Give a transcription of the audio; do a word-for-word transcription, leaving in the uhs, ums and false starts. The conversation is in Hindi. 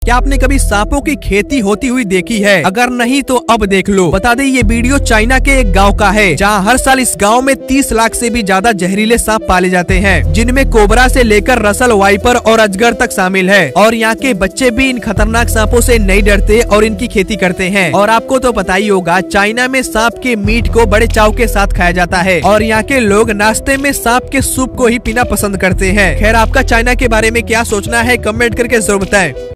क्या आपने कभी सांपों की खेती होती हुई देखी है? अगर नहीं तो अब देख लो। बता दें ये वीडियो चाइना के एक गांव का है, जहां हर साल इस गांव में तीस लाख से भी ज्यादा जहरीले सांप पाले जाते हैं, जिनमें कोबरा से लेकर रसल, वाइपर और अजगर तक शामिल है। और यहाँ के बच्चे भी इन खतरनाक सांपों से नहीं डरते और इनकी खेती करते हैं। और आपको तो पता ही होगा, चाइना में सांप के मीट को बड़े चाव के साथ खाया जाता है और यहाँ के लोग नाश्ते में सांप के सूप को ही पीना पसंद करते हैं। खैर, आपका चाइना के बारे में क्या सोचना है, कमेंट करके जरूर बताएं।